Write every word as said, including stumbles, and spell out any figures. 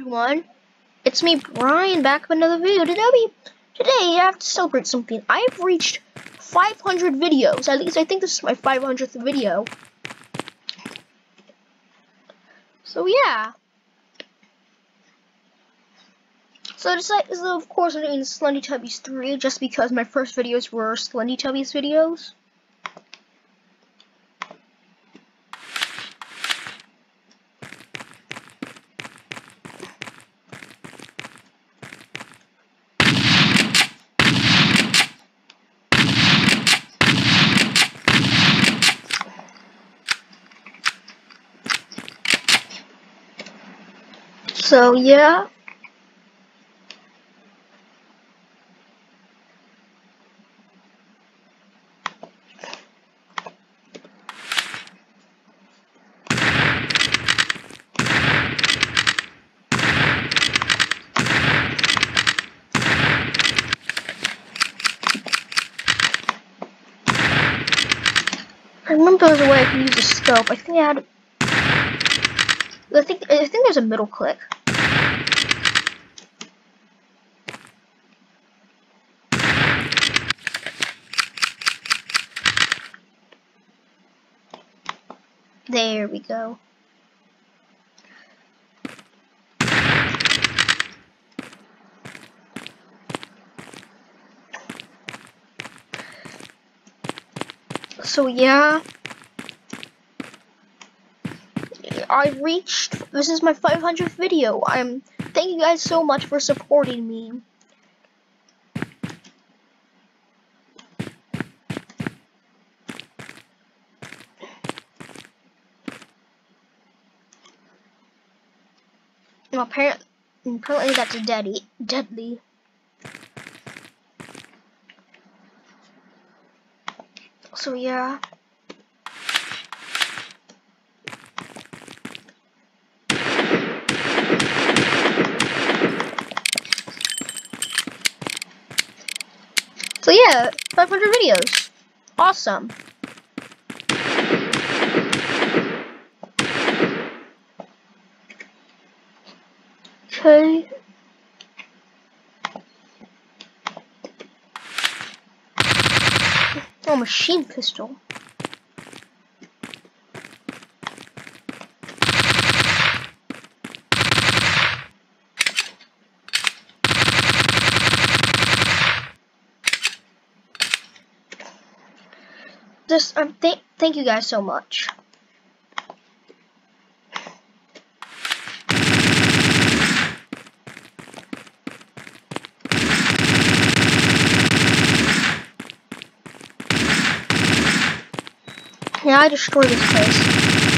everyone, it's me Brian back with another video. Today, today I have to celebrate something. I've reached five hundred videos, at least I think this is my five hundredth video. So yeah. So I decided, so of course I'm doing Slendytubbies three just because my first videos were Slendytubbies videos. So yeah. I remember there was a way I could use a scope. I think I had. I think I think there's a middle click. There we go. So yeah, I reached, this is my five hundredth video. I'm, thank you guys so much for supporting me. Well, apparently, apparently that's a deadly, deadly. So yeah. So yeah, five hundred videos. Awesome. Okay. Oh, machine pistol. This um thank thank you guys so much. Yeah, I destroyed this place.